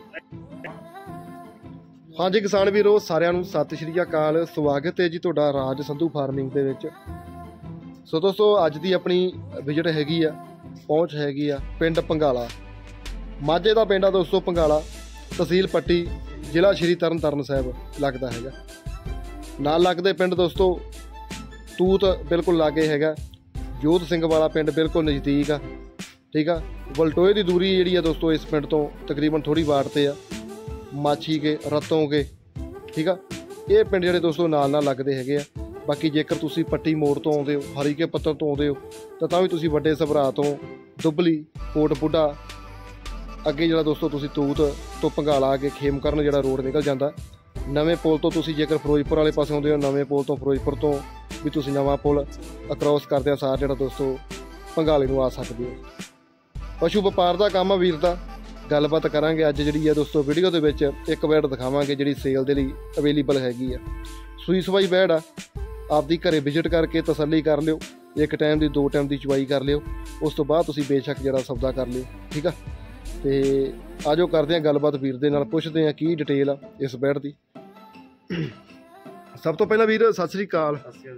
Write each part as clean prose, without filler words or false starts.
हाँ जी किसान वीरो सारिਆਂ ਨੂੰ सत श्री अकाल। स्वागत है जी ਤੁਹਾਡਾ राज संधू फार्मिंग ਦੇ ਵਿੱਚ। सो दोस्तों ਅੱਜ ਦੀ ਆਪਣੀ ਵਿਜ਼ਿਟ ਹੈਗੀ ਆ, ਪਹੁੰਚ ਹੈਗੀ ਆ ਪਿੰਡ ਪੰਗਾਲਾ। ਮਾਝੇ ਦਾ ਪਿੰਡ ਆ ਦੋਸਤੋ ਪੰਗਾਲਾ, ਤਹਿਸੀਲ ਪੱਟੀ, ਜ਼ਿਲ੍ਹਾ ਸ਼੍ਰੀ ਤਰਨਤਾਰਨ ਸਾਹਿਬ ਲੱਗਦਾ ਹੈਗਾ। ਨਾਲ ਲੱਗਦੇ ਪਿੰਡ ਦੋਸਤੋ ਤੂਤ ਬਿਲਕੁਲ ਲਾਗੇ ਹੈਗਾ, ਜੋਧ ਸਿੰਘ ਵਾਲਾ ਪਿੰਡ ਬਿਲਕੁਲ ਨਜ਼ਦੀਕ ਆ। ਠੀਕ ਆ, ਵਲਟੋਏ ਦੀ ਦੂਰੀ ਜਿਹੜੀ ਆ ਦੋਸਤੋ ਇਸ ਪਿੰਡ ਤੋਂ ਤਕਰੀਬਨ ਥੋੜੀ ਵਾਟ ਤੇ ਆ। ਮਾਛੀ ਕੇ ਰਤੋਂ ਕੇ ਠੀਕ ਆ, ਇਹ ਪਿੰਡ ਜਿਹੜੇ ਦੋਸਤੋ ਨਾਲ ਲੱਗਦੇ ਹੈਗੇ ਆ। ਬਾਕੀ ਜੇਕਰ ਤੁਸੀਂ ਪੱਟੀ ਮੋੜ ਤੋਂ ਆਉਂਦੇ ਹੋ, ਹਰੀਕੇ ਪੱਤਰ ਤੋਂ ਆਉਂਦੇ ਹੋ ਤਾਂ ਵੀ ਤੁਸੀਂ ਵੱਡੇ ਸਭਰਾ ਤੋਂ ਦੁੱਬਲੀ ਕੋਟ ਬੁੱਢਾ ਅੱਗੇ ਜਿਹੜਾ ਦੋਸਤੋ ਤੁਸੀਂ ਤੂਤ ਤੋਂ ਪੰਗਾਲਾ ਅੱਗੇ ਖੇਮਕਰਨ ਜਿਹੜਾ ਰੋਡ ਨਿਕਲ ਜਾਂਦਾ। ਨਵੇਂ ਪੁਲ ਤੋਂ ਤੁਸੀਂ ਜੇਕਰ ਫਿਰੋਜ਼ਪੁਰ ਵਾਲੇ ਪਾਸੇ ਆਉਂਦੇ ਹੋ, ਨਵੇਂ ਪੁਲ ਤੋਂ ਫਿਰੋਜ਼ਪੁਰ ਤੋਂ ਵੀ ਤੁਸੀਂ ਨਵਾਂ ਪੁਲ ਅਕਰੋਸ ਕਰਦੇ ਆ ਸਾਰ ਜਿਹੜਾ ਦੋਸਤੋ ਪੰਗਾਲੇ ਨੂੰ ਆ ਸਕਦੇ ਹੋ। ਪਸ਼ੂ ਵਪਾਰ ਦਾ ਕੰਮ ਆ ਵੀਰ ਦਾ, ਗੱਲਬਾਤ ਕਰਾਂਗੇ ਅੱਜ ਜਿਹੜੀ ਆ ਦੋਸਤੋ ਵੀਡੀਓ ਦੇ ਵਿੱਚ। ਇੱਕ ਵੈੜ ਦਿਖਾਵਾਂਗੇ ਜਿਹੜੀ ਸੇਲ ਦੇ ਲਈ ਅਵੇਲੇਬਲ ਹੈਗੀ ਆ। ਸੂਈ ਸਵਾਈ ਵੈੜ ਆ, ਆਪਦੀ ਘਰੇ ਵਿਜ਼ਿਟ ਕਰਕੇ ਤਸੱਲੀ ਕਰ ਲਿਓ। ਇੱਕ ਟਾਈਮ ਦੀ 2 ਟਾਈਮ ਦੀ ਚੁਆਈ ਕਰ ਲਿਓ, ਉਸ ਤੋਂ ਬਾਅਦ ਤੁਸੀਂ ਬੇਸ਼ੱਕ ਜਿਹੜਾ ਸੌਦਾ ਕਰ ਲਿਓ। ਠੀਕ ਆ, ਤੇ ਆਜੋ ਕਰਦੇ ਹਾਂ ਗੱਲਬਾਤ ਵੀਰ ਦੇ ਨਾਲ, ਪੁੱਛਦੇ ਹਾਂ ਕੀ ਡਿਟੇਲ ਆ ਇਸ ਵੈੜ ਦੀ। ਸਭ ਤੋਂ ਪਹਿਲਾਂ ਵੀਰ ਸਤਿ ਸ੍ਰੀ ਅਕਾਲ।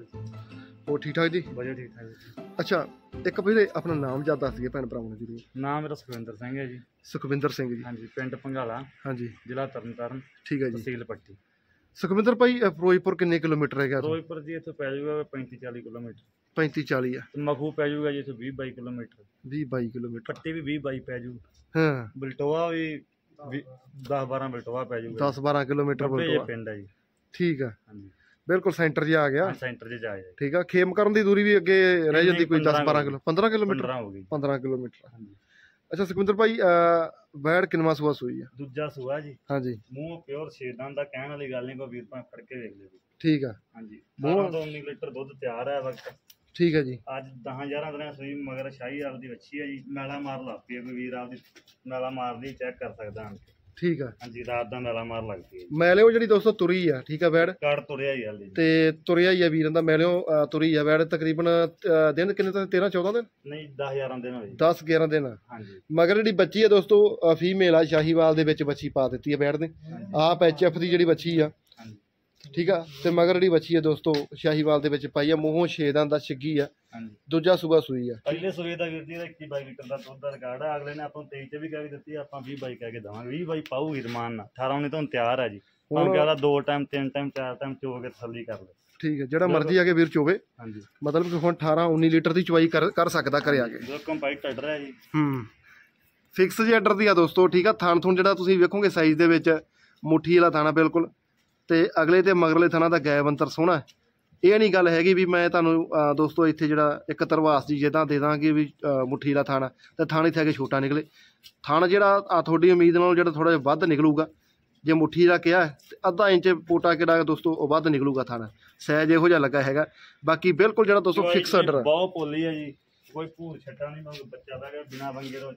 ਹੋਰ ਠੀਕ ਠਾਕ ਜੀ? ਵਧੀਆ ਠੀਕ ਠਾਕ ਜੀ। ਅੱਛਾ, ਇੱਕ ਵੀਰੇ ਆਪਣਾ ਨਾਮ ਯਾਦ ਦੱਸ ਦਈਏ ਭੈਣ ਭਰਾਵਾਂ ਨੂੰ ਜੀ। ਨਾਮ ਮੇਰਾ ਸੁਖਵਿੰਦਰ ਸਿੰਘ ਹੈ ਜੀ। ਸੁਖਵਿੰਦਰ ਸਿੰਘ ਜੀ। ਹਾਂਜੀ, ਪਿੰਡ ਪੰਗਾਲਾ, ਹਾਂਜੀ, ਜ਼ਿਲ੍ਹਾ ਤਰਨਤਾਰਨ, ਠੀਕ ਹੈ ਜੀ। ਤਹਿਸੀਲ ਪੱਟੀ। ਸੁਖਵਿੰਦਰ ਭਾਈ ਫਿਰੋਜ਼ਪੁਰ ਕਿੰਨੇ ਕਿਲੋਮੀਟਰ ਹੈਗਾ? ਫਿਰੋਜ਼ਪੁਰ ਜੀ ਇੱਥੋਂ ਪੈ ਜਾਊਗਾ 35-40 ਕਿਲੋਮੀਟਰ। 35-40 ਆ। ਤੇ ਮਖੂ ਪੈ ਜਾਊਗਾ ਜੀ ਇੱਥੋਂ 20-22 ਕਿਲੋਮੀਟਰ। 20-22 ਕਿਲੋਮੀਟਰ। ਪੱਟੀ ਵੀ 20-22 ਪੈ ਜੂ। ਹਾਂ, ਬਲਟੋਆ ਵੀ 10-12 ਬਲਟੋਆ ਪੈ ਜਾਊਗਾ। 10-12 ਕਿਲੋਮੀਟਰ ਬਲਟੋਆ ਪਿੰਡ ਹੈ ਜੀ। ਠੀਕ ਆ, ਹਾਂਜੀ, ਬਿਲਕੁਲ ਸੈਂਟਰ 'ਚ ਆ ਗਿਆ। ਸੈਂਟਰ 'ਚ ਜਾ ਜਾਏ। ਠੀਕ ਆ, ਖੇਮਕਰਨ ਦੀ ਦੂਰੀ ਵੀ ਅੱਗੇ ਰਹਿ ਜਾਂਦੀ ਕੋਈ 10-12 ਕਿਲੋ 15 ਕਿਲੋਮੀਟਰ 15 ਹੋ ਗਈ। 15 ਕਿਲੋਮੀਟਰ। ਹਾਂਜੀ। ਅੱਛਾ ਸੁਖਵਿੰਦਰ ਭਾਈ, ਵੈੜ ਕਿੰਨਵਾਂ ਸੂਆ ਸੂਈ ਆ? ਦੂਜਾ ਸੂਆ ਜੀ। ਹਾਂਜੀ, ਮੂੰਹ ਪਿਓਰ ਛੇਦਾਂ ਦਾ, ਕਹਿਣ ਵਾਲੀ ਗੱਲ ਨਹੀਂ, ਕੋਈ ਵੀਰ ਭਾਵੇਂ ਫੜ ਕੇ ਵੇਖ ਲਿਓ। ਠੀਕ ਆ। ਹਾਂਜੀ, 18 ਤੋਂ 19 ਲੀਟਰ ਦੁੱਧ ਤਿਆਰ ਹੈ ਵਕਤ। ਠੀਕ ਹੈ ਜੀ। ਅੱਜ 10-11 ਦਿਨਾਂ ਸੂਈ, ਮਗਰ ਸ਼ਾਹੀ ਆਪਦੀ ਵੱਛੀ ਹੈ ਜੀ। ਮੈਲਾ ਮਾਰ ਲੱਗ ਪਈ, ਕੋਈ ਵੀਰ ਆਪਦੀ ਮੈਲਾ ਮਾਰਦੀ ਚੈੱਕ ਕਰ ਸਕਦਾ। ਠੀਕ ਆ, ਹਾਂਜੀ, ਰਾਤ ਦਾ ਮੈਲਾ ਮਾਰ ਲੱਗ ਪਈ। ਮੈਲਿਓ ਜਿਹੜੀ ਦੋਸਤੋ ਤੁਰੀ ਆ। ਠੀਕ ਆ, ਵੈੜ ਕੜ ਤੁਰਿਆ ਹੀ ਹਾਲੇ ਤੇ ਤੁਰਿਆ ਹੀ ਆ ਵੀਰਾਂ ਦਾ। ਮੈਲਿਓ ਤੁਰੀ ਆ ਵੈੜ। ਤਕਰੀਬਨ ਦਿਨ ਕਿੰਨੇ ਤਾਂ 13-14 ਦਿਨ? ਨਹੀਂ, 10-11 ਦਿਨ ਹੋਏ। 10-11 ਦਿਨ। ਹਾਂਜੀ, ਮਗਰ ਜਿਹੜੀ ਬੱਚੀ ਆ ਦੋਸਤੋ ਫੀਮੇਲ ਆ, ਸ਼ਾਹੀਵਾਲ ਦੇ ਵਿੱਚ ਬੱਚੀ ਪਾ ਦਿੱਤੀ ਆ ਵੈੜ ਨੇ। ਆਪ HF ਦੀ ਜਿਹੜੀ ਬੱਚੀ ਆ। ਹਾਂਜੀ, ਠੀਕ ਆ, ਤੇ ਮਗਰ ਜਿਹੜੀ ਬੱਚੀ ਆ ਦੋਸਤੋ ਸ਼ਾਹੀਵਾਲ ਦੇ ਵਿੱਚ ਪਾਈ ਆ। ਮੂੰਹੋਂ 6 ਦੰਦ ਦਾ ਛਿੱਗੀ ਆ। ਹਾਂਜੀ, ਦੂਜਾ ਸੂਬਾ ਸੂਈ ਆ। ਪਹਿਲੇ ਸੂਏ ਦਾ ਵੀਰ ਜੀ 21-22 ਲੀਟਰ ਦਾ ਦੁੱਧ ਦਾ ਰਿਕਾਰਡ ਆ। ਅਗਲੇ ਨੇ ਆਪਾਂ ਨੂੰ 23 ਚ ਵੀ ਕਹਿ ਕੇ ਦਿੱਤੀ, ਆਪਾਂ 20-22 ਕਹਿ ਕੇ ਦੇਵਾਂਗੇ। 20-22 ਪਾਊਗੀ ਰਮਾਨ ਨਾਲ। 18-19 ਤੋਂ ਤਿਆਰ ਹੈ ਜੀ। ਹੁਣ ਕਹਿੰਦਾ 2 ਟਾਈਮ 3 ਟਾਈਮ 4 ਟਾਈਮ ਚੋ ਕੇ ਤਸੱਲੀ ਕਰ ਲੈ। ਠੀਕ ਹੈ, ਜਿਹੜਾ ਮਰਜ਼ੀ ਆ ਕੇ ਵੀਰ ਚੋਵੇ। ਹਾਂਜੀ, ਮਤਲਬ ਕਿ ਹੁਣ 18-19 ਲੀਟਰ ਦੀ ਚੁਆਈ ਕਰ ਸਕਦਾ ਘਰੇ ਆ ਕੇ। ਜੋ ਕੰਪਾਈਟ ਟੱਡ ਰਿਹਾ ਜੀ। ਫਿਕਸ ਜੇ ਆਰਡਰ ਦੀ ਆ ਦੋਸਤੋ। ਠੀਕ ਆ, ਥਣ ਥੁਣ ਜਿਹੜਾ ਤੁਸੀਂ ਵੇਖੋਗੇ ਸਾਈਜ਼ ਦੇ ਵਿੱਚ ਮੁੱਠੀ ਵਾਲਾ ਥਾਣਾ ਬਿਲਕੁਲ, ਤੇ ਅਗਲੇ ਤੇ ਮਗਰਲੇ ਥਾਣਾ ਦਾ ਗੈਪ ਅੰਤਰ ਸੋਹਣਾ। ਇਹ ਨਹੀਂ ਗੱਲ ਹੈਗੀ ਵੀ ਮੈਂ ਤੁਹਾਨੂੰ ਦੋਸਤੋ ਇੱਥੇ ਜਿਹੜਾ ਇੱਕ ਤਰਵਾਸ ਦੀ ਜਿੱਦਾਂ ਦੇ ਦਾਂਗੇ ਵੀ ਮੁੱਠੀ ਵਾਲਾ ਥਾਣਾ, ਤੇ ਥਾਣ ਇੱਥੇ ਆ ਕੇ ਛੋਟਾ ਨਿਕਲੇ। ਥਣ ਜਿਹੜਾ ਆ ਤੁਹਾਡੀ ਉਮੀਦ ਨਾਲੋਂ ਜਿਹੜਾ ਥੋੜ੍ਹਾ ਜਿਹਾ ਵੱਧ ਨਿਕਲੂਗਾ। ਜੇ ਮੁੱਠੀ ਦਾ ਕਿਹਾ ਤੇ ਅੱਧਾ ਇੰਚ ਪੋਟਾ ਕਿਹੜਾ ਦੋਸਤੋ ਉਹ ਵੱਧ ਨਿਕਲੂਗਾ ਥਣ। ਸਾਈਜ਼ ਇਹੋ ਜਿਹਾ ਲੱਗਾ ਹੈਗਾ। ਬਾਕੀ ਬਿਲਕੁਲ ਜਿਹੜਾ ਦੋਸਤੋ ਫਿਕਸ ਆਰਡਰ ਹੈ। ਬਹੁਤ ਪੋਲੀ ਹੈ ਜੀ, ਕੋਈ ਭੂਰ ਛੱਟਾ ਨਹੀਂ। ਬੱਚਾ ਦਾ ਬਿਨਾਂ ਵੰਗੇ ਤੋਂ।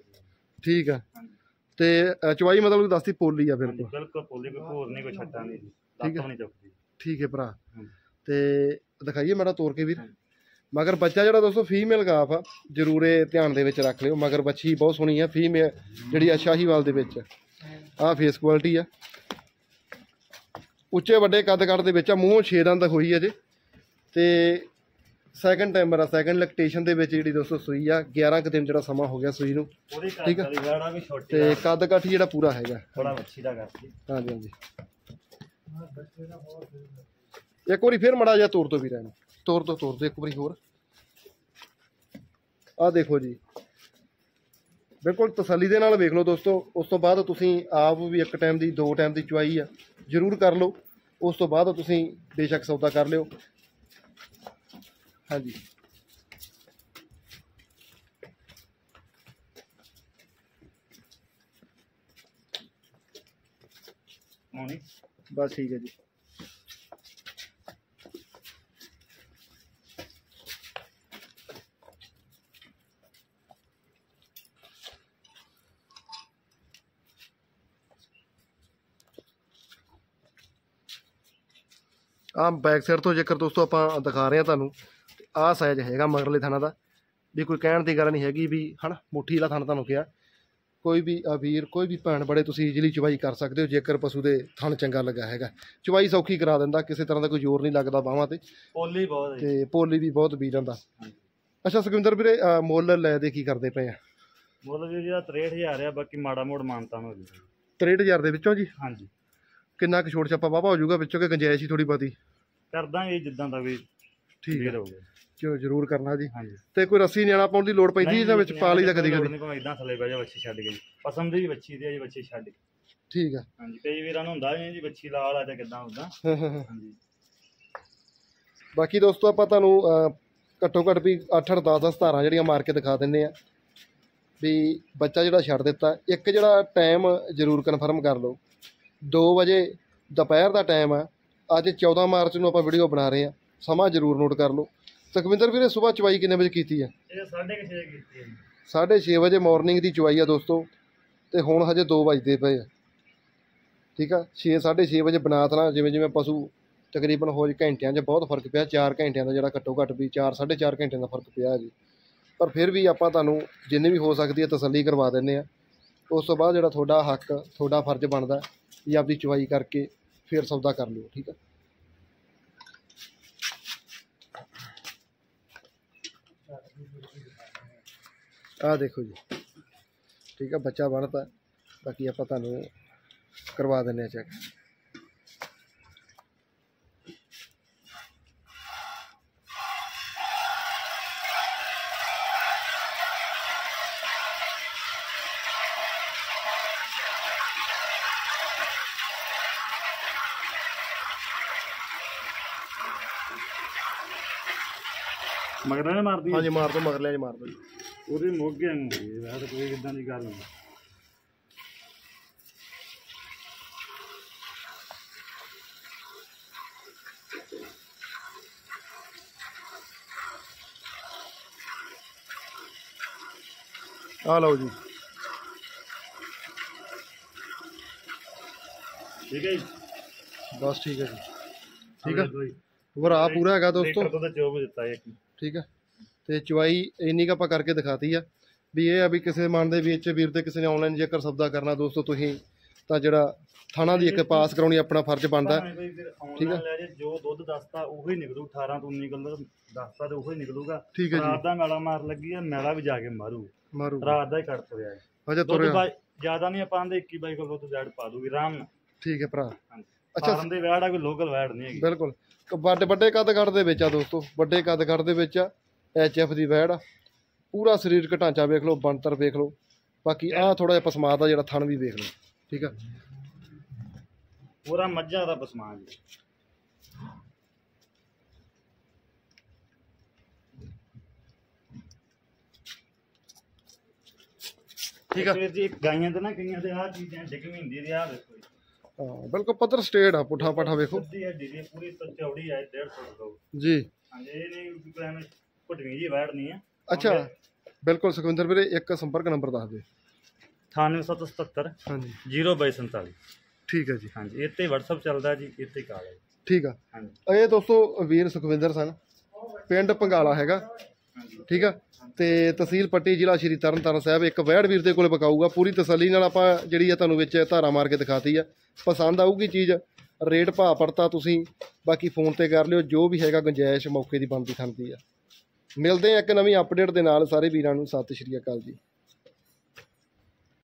ਠੀਕ ਆ, ਤੇ ਚੁਆਈ ਮਤਲਬ ਦੱਸਦੀ ਪੋਲੀ ਆ ਬਿਲਕੁਲ। ਬਿਲਕੁਲ ਪੋਲੀ, ਕੋਈ ਭੂਰ ਨਹੀਂ, ਕੋਈ ਛੱਟਾ ਨਹੀਂ ਜੀ। ਠੀਕ ਹੈ, ਨਹੀਂ ਚੁੱਕਦੀ। ਠੀਕ ਹੈ ਭਰਾ। ਤੇ ਦਿਖਾਈਏ ਮੇਰਾ ਤੋੜ ਕੇ ਵੀਰ। ਮਗਰ ਬੱਚਾ ਜਿਹੜਾ ਦੋਸਤੋ ਫੀਮੇਲ ਗਾਫ ਆ, ਜ਼ਰੂਰ ਇਹ ਧਿਆਨ ਦੇ ਵਿੱਚ ਰੱਖ ਲਿਓ। ਮਗਰ ਬੱਚੀ ਬਹੁਤ ਸੋਹਣੀ ਆ, ਫੀਮੇਲ ਜਿਹੜੀ ਆ ਸ਼ਾਹੀਵਾਲ ਦੇ ਵਿੱਚ। ਆਹ ਫੇਸ ਕੁਆਲਿਟੀ ਆ, ਉੱਚੇ ਵੱਡੇ ਕੱਦ ਕੱਦ ਦੇ ਵਿੱਚ ਆ। ਮੂੰਹੋਂ 6 ਦੰਦ ਹੋਈ ਅਜੇ, ਤੇ ਸੈਕਿੰਡ ਟਾਈਮਰ ਆ। ਸੈਕਿੰਡ ਲੈਕਟੇਸ਼ਨ ਦੇ ਵਿੱਚ ਜਿਹੜੀ ਦੋਸਤੋ ਸੂਈ ਆ। 11 ਕੁ ਦਿਨ ਜਿਹੜਾ ਸਮਾਂ ਹੋ ਗਿਆ ਸੂਈ ਨੂੰ। ਠੀਕ ਆ, ਤੇ ਕੱਦ ਕਾਠੀ ਜਿਹੜਾ ਪੂਰਾ ਹੈਗਾ। ਥੋੜਾ ਵੱਛੀ ਦਾ ਕਰਦੀ। ਹਾਂਜੀ ਹਾਂਜੀ। ਇੱਕ ਵਾਰੀ ਫਿਰ ਮੜਾ ਜਿਹਾ ਤੋੜ ਤੋਂ ਵੀ ਰਹਿਣਾ, ਤੋੜ ਤੋਂ ਇੱਕ ਵਾਰੀ ਹੋਰ। ਆਹ ਦੇਖੋ ਜੀ, ਬਿਲਕੁਲ ਤਸੱਲੀ ਦੇ ਨਾਲ ਵੇਖ ਲਓ ਦੋਸਤੋ। ਉਸ ਤੋਂ ਬਾਅਦ ਤੁਸੀਂ ਆਪ ਵੀ ਇੱਕ ਟਾਈਮ ਦੀ 2 ਟਾਈਮ ਦੀ ਚੁਆਈ ਆ ਜ਼ਰੂਰ ਕਰ ਲਓ। ਉਸ ਤੋਂ ਬਾਅਦ ਤੁਸੀਂ ਬੇਸ਼ੱਕ ਸੌਦਾ ਕਰ ਲਿਓ। ਹਾਂਜੀ, ਬਸ ਠੀਕ ਹੈ ਜੀ। ਆਹ ਬੈਕ ਸਾਈਡ ਤੋਂ ਜੇਕਰ ਦੋਸਤੋ ਆਪਾਂ ਦਿਖਾ ਰਹੇ ਹਾਂ ਤੁਹਾਨੂੰ, ਆਹ ਸਾਈਜ਼ ਹੈਗਾ ਮਗਰਲੇ ਥਾਣਾ ਦਾ। ਵੀ ਕੋਈ ਕਹਿਣ ਦੀ ਗੱਲ ਨਹੀਂ ਹੈਗੀ ਵੀ ਹੈ ਨਾ, ਮੁੱਠੀ ਵਾਲਾ ਥਣ ਤੁਹਾਨੂੰ ਕਿਹਾ। ਕੋਈ ਵੀ ਵੀਰ ਕੋਈ ਵੀ ਭੈਣ ਬੜੇ ਤੁਸੀਂ ਈਜ਼ੀਲੀ ਚਵਾਈ ਕਰ ਸਕਦੇ ਹੋ ਜੇਕਰ ਪਸ਼ੂ ਦੇ ਥਣ ਚੰਗਾ ਲੱਗਾ ਹੈਗਾ। ਚਵਾਈ ਸੌਖੀ ਕਰਾ ਦਿੰਦਾ, ਕਿਸੇ ਤਰ੍ਹਾਂ ਦਾ ਕੋਈ ਜ਼ੋਰ ਨਹੀਂ ਲੱਗਦਾ ਬਾਹਾਂ ਤੇ, ਪੋਲੀ ਬਹੁਤ ਹੈ ਜੀ। ਤੇ ਪੋਲੀ ਵੀ ਬਹੁਤ ਬੀਜ ਜਾਂਦਾ। ਅੱਛਾ ਸੁਖਵਿੰਦਰ ਵੀਰੇ, ਮੁੱਲ ਲੈ ਦੇ ਕੀ ਕਰਦੇ ਪਏ ਆ? ਮੁੱਲ ਜੀ ਇਹਦਾ 63,000 ਆ, ਬਾਕੀ ਮਾੜਾ ਮੋੜ ਮਾਨਤਾ ਹੋ ਜੂਗਾ। 63,000 ਦੇ ਵਿੱਚੋਂ ਜੀ? ਹਾਂਜੀ। ਕਿੰਨਾ ਕੁ ਛੋਟ ਛਾਪਾ ਵਾਹਵਾ ਹੋ ਜਾਊਗਾ ਵਿੱਚੋਂ, ਕਿ ਗੁੰਜਾਇਸ਼ ਹੀ ਥੋੜੀ ਬਹੁਤੀ? ਕਰ ਦਾਂਗੇ ਜਿੱਦਾਂ ਦਾ ਵੀ ਠੀਕ ਹੈ, ਹੋਊਗਾ ਜੋ ਜ਼ਰੂਰ ਕਰਨਾ ਜੀ। ਹਾਂਜੀ। ਤੇ ਕੋਈ ਰੱਸੀ ਨਿਆਣਾ ਪਾਉਣ ਦੀ ਲੋੜ ਪੈਂਦੀ ਇਹਨਾਂ ਵਿੱਚ? ਪਾ ਲਈ ਦਾ ਕਦੀ ਕਦੀ? ਨਹੀਂ, ਇਦਾਂ ਥੱਲੇ ਬਹਿ ਜਾ ਬੱਚੀ ਛੱਡ ਕੇ ਜੀ, ਪਸੰਦ ਦੀ ਬੱਚੀ ਦੀ ਆ ਜੀ, ਬੱਚੀ ਛੱਡ ਕੇ। ਠੀਕ ਆ। ਹਾਂਜੀ, ਕਈ ਵੀਰਾਂ ਨੂੰ ਹੁੰਦਾ ਜੀ ਬੱਚੀ ਲਾਲ ਆ ਜਾਂ ਕਿੱਦਾਂ ਹੁੰਦਾ। ਹਾਂਜੀ। ਬਾਕੀ ਦੋਸਤੋ ਆਪਾਂ ਤੁਹਾਨੂੰ ਘੱਟੋ ਘੱਟ ਵੀ 8-8 10-10 ਧਾਰਾਂ ਜਿਹੜੀਆਂ ਮਾਰ ਕੇ ਦਿਖਾ ਦਿੰਦੇ ਆ ਵੀ ਬੱਚਾ ਜਿਹੜਾ ਛੱਡ ਦਿੱਤਾ। ਇੱਕ ਜਿਹੜਾ ਟਾਈਮ ਜ਼ਰੂਰ ਕਨਫਰਮ ਕਰ ਲਓ, 2 ਵਜੇ ਦੁਪਹਿਰ ਦਾ ਟਾਈਮ ਆ। ਅੱਜ 14 ਮਾਰਚ ਨੂੰ ਆਪਾਂ ਵੀਡੀਓ ਬਣਾ ਰਹੇ ਆ, ਸਮਾਂ ਜ਼ਰੂਰ ਨੋਟ ਕਰ ਲਓ। ਸੁਖਵਿੰਦਰ ਵੀਰੇ ਸਵੇਰ ਚਵਾਈ ਕਿੰਨੇ ਵਜੇ ਕੀਤੀ ਹੈ? ਇਹ 6:30 ਕੀਤੀ ਹੈ ਜੀ। 6:30 ਵਜੇ ਮਾਰਨਿੰਗ ਦੀ ਚਵਾਈ ਆ ਦੋਸਤੋ, ਤੇ ਹੁਣ ਹਜੇ 2 ਵੱਜਦੇ ਪਏ ਆ। ਠੀਕ ਆ, 6-6:30 ਵਜੇ ਬਣਾ ਦੇਣਾ। ਜਿਵੇਂ ਜਿਵੇਂ ਪਸ਼ੂ ਤਕਰੀਬਨ ਹੋ ਘੰਟਿਆਂ 'ਚ ਬਹੁਤ ਫਰਕ ਪਿਆ, 4 ਘੰਟਿਆਂ ਦਾ ਜਿਹੜਾ ਘੱਟੋ ਘੱਟ ਵੀ 4-4.5 ਘੰਟਿਆਂ ਦਾ ਫਰਕ ਪਿਆ ਜੀ। ਪਰ ਫਿਰ ਵੀ ਆਪਾਂ ਤੁਹਾਨੂੰ ਜਿੰਨੀ ਵੀ ਹੋ ਸਕਦੀ ਹੈ ਤਸੱਲੀ ਕਰਵਾ ਦਿੰਦੇ ਆ। ਉਸ ਤੋਂ ਬਾਅਦ ਜਿਹੜਾ ਤੁਹਾਡਾ ਹੱਕ, ਤੁਹਾਡਾ ਫਰਜ਼ ਬਣਦਾ ਵੀ ਆਪਦੀ ਚਵਾਈ ਕਰਕੇ ਫਿਰ ਸੌਦਾ ਕਰ ਲਿਓ। ਠੀਕ ਆ, ਆਹ ਦੇਖੋ ਜੀ। ਠੀਕ ਆ, ਬੱਚਾ ਬਣਦਾ, ਬਾਕੀ ਆਪਾਂ ਤੁਹਾਨੂੰ ਕਰਵਾ ਦਿੰਦੇ ਆ ਚੈੱਕ। ਮਗਰ ਨੇ ਮਾਰਦੀ ਹਾਂਜੀ, ਮਾਰ ਦੋ ਮਗਰ ਲਿਆ ਜੀ, ਮਾਰ ਦੋ ਜੀ। ਉਹਦੇ ਮੋਗੇ ਨੂੰ ਹੋਈ ਹੈ, ਵੈਸੇ ਕੋਈ ਇਦਾਂ ਦੀ ਗੱਲ ਨਹੀਂ। ਆ ਲਓ ਜੀ। ਠੀਕ ਹੈ ਜੀ, ਬਸ ਠੀਕ ਹੈ ਜੀ। ਠੀਕ ਆ, ਵਰਾ ਪੂਰਾ ਹੈਗਾ ਦੋਸਤੋ। ਲੀਟਰ ਦਾ ਚੋਬ ਦਿੱਤਾ ਇੱਕ। ਠੀਕ ਆ, ਤੇ ਚਵਾਈ ਇੰਨੀ ਕੁ ਆਪਾਂ ਕਰਕੇ ਦਿਖਾਤੀ ਆ ਵੀ ਇਹ ਆ ਵੀ ਕਿਸੇ ਮਨ ਦੇ ਵਿੱਚ ਵੀਰ ਤੇ ਕਿਸੇ ਨੇ ਆਨਲਾਈਨ ਜੇਕਰ ਸੌਦਾ ਕਰਨਾ ਦੋਸਤੋ ਤੁਸੀਂ ਤਾਂ ਜਿਹੜਾ ਥਾਣਾ ਦੀ ਇੱਕ ਪਾਸ ਕਰਾਉਣੀ ਆਪਣਾ ਫਰਜ਼ ਬਣਦਾ। ਠੀਕ ਹੈ, ਜੋ ਦੁੱਧ ਦੱਸਦਾ ਉਹੀ ਨਿਕਲੂ, 18 ਤੋਂ 19 ਕਿਲੋ ਦੱਸਦਾ ਤੇ ਉਹੀ ਨਿਕਲੂਗਾ। ਠੀਕ ਹੈ ਜੀ। ਰਾਤ ਦਾ ਮੈਲਾ ਮਾਰ ਲੱਗੀ ਆ, ਮੈਲਾ ਵੀ ਜਾ ਕੇ ਮਾਰੂ, ਰਾਤ ਦਾ ਹੀ ਕੱਟ ਤੁਰਿਆ ਹੈ। ਅਜੇ ਤੁਰਿਆ ਜਿਆਦਾ ਨਹੀਂ ਆਪਾਂ ਆਂਦੇ 21-22 ਕਿਲੋ ਤੋਂ ਜੜ ਪਾ ਦੂਗੀ ਆਰਾਮ ਨਾਲ। ਠੀਕ ਹੈ ਭਰਾ। ਅੱਛਾ, ਫਾਰਮ ਦੇ ਵੈੜ ਆ, ਕੋਈ ਲੋਕਲ ਵੈੜ ਨਹੀਂ ਹੈਗੀ। ਬਿਲਕੁਲ ਵੱਡੇ ਕੱਦ ਕੱਦ ਦੇ ਵਿੱਚ ਆ ਦੋਸਤੋ, ਵੱਡੇ ਕੱਦ ਕੱਦ ਦੇ ਵਿੱਚ ਆ। HF ਦੀ ਵੈੜ ਆ, ਪੂਰਾ ਸਰੀਰਕ ਢਾਂਚਾ ਵੇਖ ਲਓ, ਬਣਤਰ ਵੇਖ ਲਓ। ਬਾਕੀ ਆਹ ਥੋੜਾ ਜਿਹਾ ਪਸਮਾਦ ਦਾ ਜਿਹੜਾ ਥਣ ਵੀ ਵੇਖ ਲਓ। ਠੀਕ ਆ, ਪੂਰਾ ਮੱਝਾਂ ਦਾ ਪਸਮਾਦ ਜੀ। ਠੀਕ ਆ ਜੀ, ਗਾਈਆਂ ਤੇ ਨਾ ਕਈਆਂ ਤੇ ਆਹ ਚੀਜ਼ਾਂ ਡਿੱਗਵੀਂ ਹੁੰਦੀ ਦੀ, ਆਹ ਦੇਖੋ ਜੀ। ਹਾਂ ਬਿਲਕੁਲ ਪੱਧਰ ਸਟੇਟ ਆ, ਪੁੱਠਾ ਪਾਠਾ ਵੇਖੋ ਸਿੱਧੀ ਹੱਡੀ ਦੀ ਪੂਰੀ ਚੌੜੀ ਹੈ, 1.5 ਫੁੱਟ ਲਓ ਜੀ। ਹਾਂਜੀ, ਇਹ ਨਹੀਂ ਕੋਈ ਐਵੇਂ ਘੁੱਟਵੀਂ ਜੀ ਵੈੜ ਨਹੀਂ ਆ। ਅੱਛਾ, ਬਿਲਕੁਲ ਸੁਖਵਿੰਦਰ ਵੀਰੇ ਇੱਕ ਸੰਪਰਕ ਨੰਬਰ ਦੱਸ ਦਿਓ। 9877 ਹਾਂਜੀ 0247। ਠੀਕ ਹੈ ਜੀ। ਹਾਂਜੀ, ਇਹ ਤੇ WhatsApp ਚੱਲਦਾ ਜੀ, ਇੱਥੇ ਕਾਲ ਹੈ। ਠੀਕ ਆ, ਹਾਂਜੀ। ਇਹ ਦੋਸਤੋ ਵੀਰ ਸੁਖਵਿੰਦਰ ਸਨ, ਪਿੰਡ ਪੰਗਾਲਾ ਹੈਗਾ। ਠੀਕ ਆ, ਤੇ ਤਹਿਸੀਲ ਪੱਟੀ, ਜ਼ਿਲ੍ਹਾ ਸ਼੍ਰੀ ਤਰਨਤਾਰਨ ਸਾਹਿਬ। ਇੱਕ ਵੈੜ ਵੀਰ ਦੇ ਕੋਲ ਵਿਕਾਊਗਾ, ਪੂਰੀ ਤਸੱਲੀ ਨਾਲ ਆਪਾਂ ਜਿਹੜੀ ਆ ਤੁਹਾਨੂੰ ਵਿੱਚ ਧਾਰਾ ਮਾਰ ਕੇ ਦਿਖਾਤੀ ਆ। ਪਸੰਦ ਆਊਗੀ ਚੀਜ਼, ਰੇਟ ਭਾਅ ਪੜਤਾ ਤੁਸੀਂ ਬਾਕੀ ਫੋਨ ਤੇ ਕਰ ਲਿਓ, ਜੋ ਵੀ ਹੈਗਾ ਗੁੰਜਾਇਸ਼ ਮੌਕੇ ਦੀ ਬਣਦੀ ਖਾਂਦੀ ਆ। ਮਿਲਦੇ ਆ ਇੱਕ ਨਵੀਂ ਅਪਡੇਟ ਦੇ ਨਾਲ। ਸਾਰੇ ਵੀਰਾਂ ਨੂੰ ਸਤਿ ਸ਼੍ਰੀ ਅਕਾਲ ਜੀ।